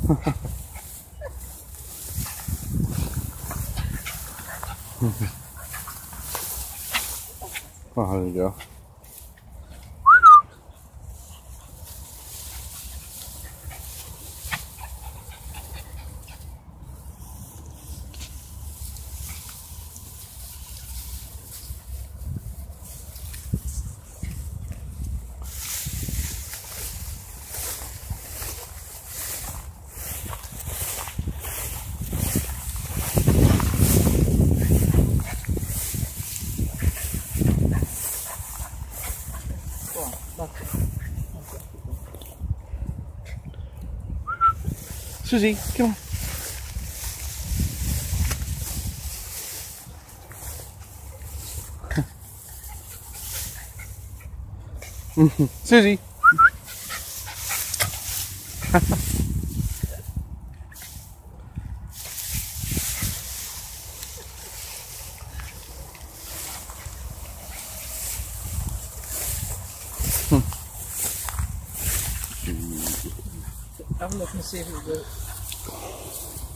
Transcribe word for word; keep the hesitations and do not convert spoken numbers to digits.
Oh, there you go. Susie, come on. Susie. Have a look and see if it works.